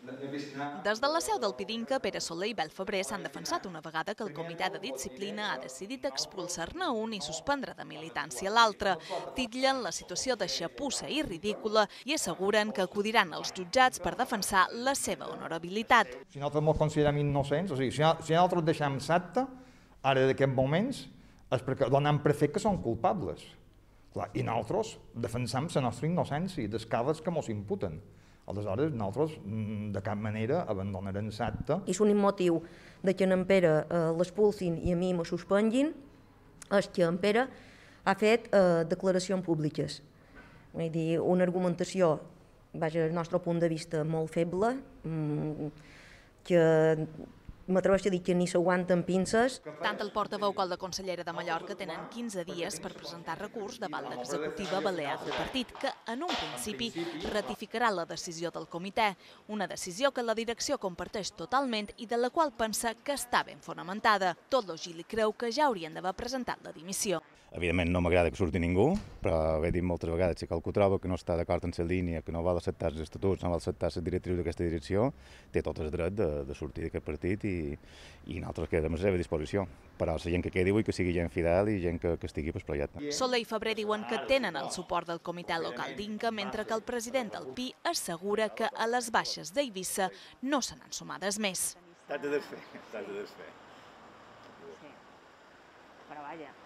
Des de la seu del Pidinca, Pere Soler i Bel Febrer s'han defensat una vegada que el comitè de disciplina ha decidit expulsar-ne un i suspendre de militància l'altre. Titllen la situació de xapussa i ridícula i asseguren que acudiran als jutjats per defensar la seva honorabilitat. Si nosaltres ens considerem innocents, o sigui, si nosaltres deixem l'acte, ara d'aquests moments, és perquè donem per fet que són culpables. I nosaltres defensem la nostra innocència dels càrrecs que ens imputen. Aleshores, nosaltres de cap manera abandonarem l'acte. I l'únic motiu de que en Pere l'expulsin i a mi me suspenguin és que en Pere ha fet declaracions públiques. Vull dir, una argumentació, vaja, del nostre punt de vista, molt feble, que m'atreveixo a dir que ni s'aguanten pinces. Tant el portaveu com la consellera de Mallorca tenen 15 dies per presentar recurs davant l'executiva balear del partit, que en un principi ratificarà la decisió del comitè, una decisió que la direcció comparteix totalment i de la qual pensa que està ben fonamentada. Tot l'Ogili creu que ja haurien d'haver presentat la dimissió. Evidentment no m'agrada que surti ningú, però he dit moltes vegades que qualcú troba que no està d'acord amb la línia, que no vol acceptar els estatuts, no vol acceptar les directrius d'aquesta direcció, té tot el dret de sortir d'aquest partit i nosaltres quedem a la seva disposició. Però la gent que quedi vull que sigui gent fidel i gent que estigui pel projecte. Soler i Febrer diuen que tenen el suport del comitè local d'Inca, mentre que el president del PI assegura que a les baixes d'Eivissa no se n'han sumades més. T'has de desfer. Sí, però vaja.